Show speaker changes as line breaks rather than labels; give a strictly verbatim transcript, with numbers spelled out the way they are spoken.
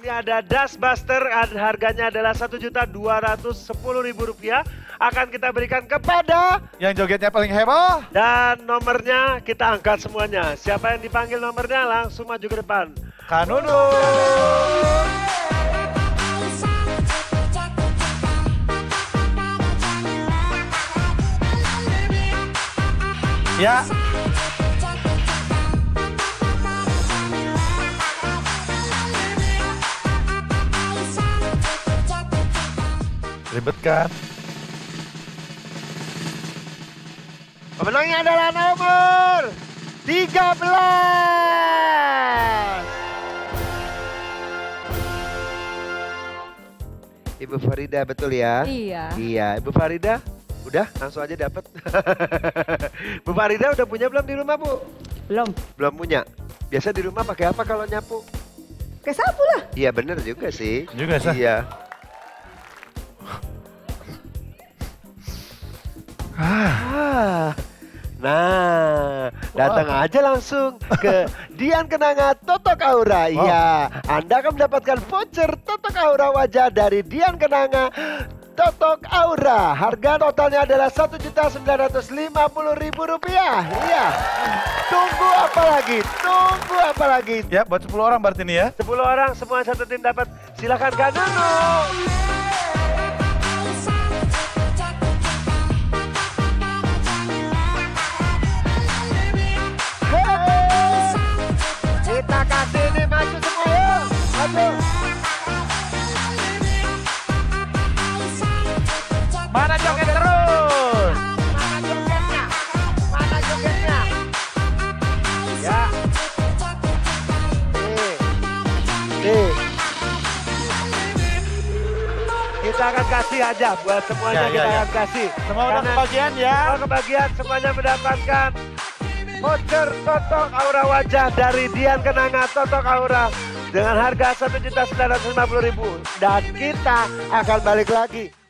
Ini ada Dustbuster, harganya adalah satu juta dua ratus sepuluh ribu rupiah. Akan kita berikan kepada
yang jogetnya paling heboh.
Dan nomornya kita angkat semuanya. Siapa yang dipanggil nomornya langsung maju ke depan.
Kanunu. Ya. Ribet kan?
Pemenangnya adalah nomor tiga belas. Ibu Farida, betul ya?
Iya.
Iya, Ibu Farida udah langsung aja dapat. Bu Farida udah punya belum di rumah, Bu?
Belum.
Belum punya. Biasa di rumah pakai apa kalau nyapu?
Pakai sapu lah.
Iya bener juga sih.
Juga sah.
Iya. Ah. Nah, datang
Wah.
aja langsung ke Dian Kenanga Totok Aura. Iya, Anda akan mendapatkan voucher Totok Aura wajah dari Dian Kenanga Totok Aura. Harga totalnya adalah satu juta sembilan ratus lima puluh ribu rupiah. Iya. Tunggu apa lagi? Tunggu apa lagi?
Ya, buat sepuluh orang berarti ini ya.
sepuluh orang semua satu tim dapat. Silakan Kanunu. Kita kasih ini maju semua yuk. Maju.
Mana joget terus?
Mana jogetnya? Mana jogetnya? Ya. Nih. Nih. Kita akan kasih aja buat semuanya,
Ya, ya,
kita
ya.
akan kasih.
Semua udah
Karena
kebagian ya.
semua kebagian, semuanya mendapatkan voucher Totok Aura wajah dari Dian Kenanga Totok Aura dengan harga satu juta sembilan ratus lima puluh ribu. Dan kita akan balik lagi